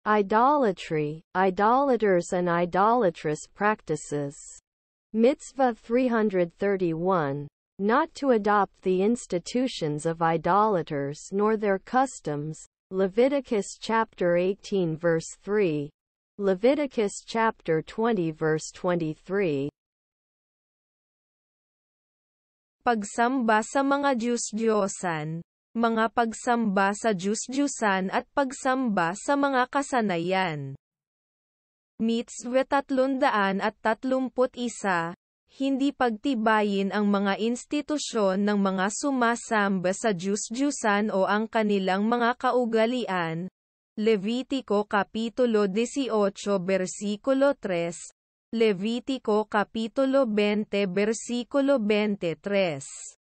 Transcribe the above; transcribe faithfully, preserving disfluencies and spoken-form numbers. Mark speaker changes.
Speaker 1: Idolatry, idolaters and idolatrous practices. Mitzvah three hundred thirty-one. Not to adopt the institutions of idolaters nor their customs. Leviticus chapter eighteen verse three. Leviticus chapter twenty verse twenty-three.
Speaker 2: Pagsamba sa mga Diyos-Diyosan, mga pagsamba sa Diyos-Diyusan at pagsamba sa mga kasanayan. Mitzvah tatlundaan at tatlumput isa, hindi pagtibayin ang mga institusyon ng mga sumasamba sa Diyos-Diyusan o ang kanilang mga kaugalian. Levitico Kapitulo eighteen versikulo three, Levitico Kapitulo twenty versikulo twenty-three.